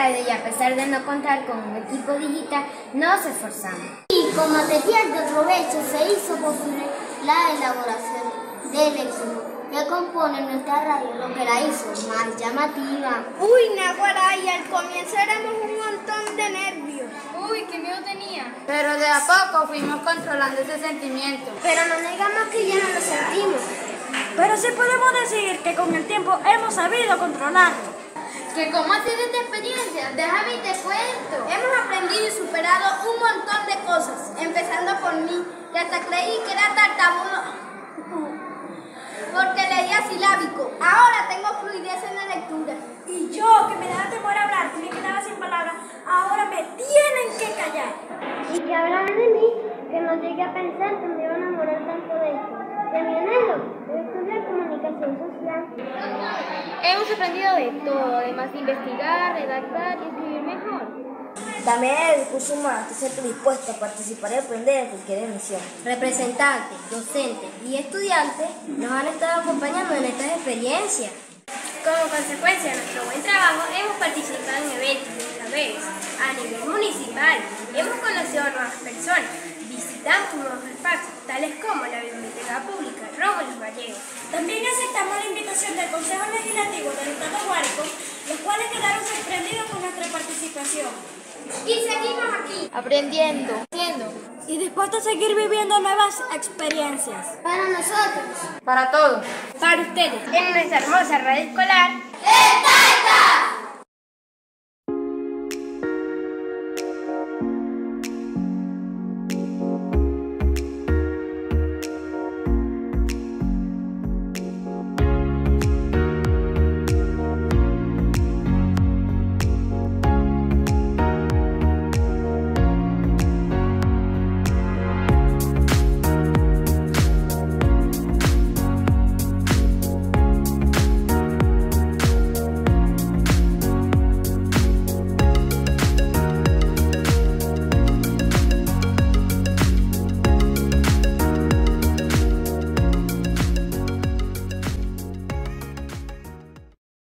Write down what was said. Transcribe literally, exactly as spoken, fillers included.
radio y a pesar de no contar con un equipo digital, nos esforzamos. Y con material de provecho se hizo posible la elaboración del éxito que compone nuestra radio, lo que la hizo más llamativa. Uy, Naguará, y al comienzo éramos un montón de nervios. Uy, qué miedo tenía. Pero de a poco fuimos controlando ese sentimiento. Pero no negamos que ya no lo sentimos. Pero sí podemos decir que con el tiempo hemos sabido controlarlo. ¿Que cómo ha sido esta experiencia? Déjame y te cuento. Hemos aprendido y superado un montón de cosas, empezando por mí, que hasta creí que era tartamudo porque leía silábico. Ahora tengo fluidez en la lectura. Y yo, que me daba temor hablar y me quedaba sin palabras, ahora me tienen que callar. Y que hablan de mí, que no llegué a pensar que me iba a enamorar tanto de esto. De mi anhelo, de estudiar comunicación social. Hemos aprendido de todo, además de investigar, redactar y escribir mejor. También el discurso humano está siempre dispuesto a participar y aprender en cualquier emisión. Representantes, docentes y estudiantes nos han estado acompañando en estas experiencias. Como consecuencia de nuestro buen trabajo, hemos participado en eventos y saberes a nivel municipal. Hemos conocido a nuevas personas, visitamos nuevos espacios, tales como la Biblioteca Pública Rómulo Gallegos. También aceptamos la invitación del Consejo Legislativo del Estado Guárico, los cuales quedaron sorprendidos con nuestra participación. Y seguimos aquí, Aprendiendo, haciendo. y dispuestos a seguir viviendo nuevas experiencias. Para nosotros. Para todos. Para ustedes, en nuestra hermosa radio escolar.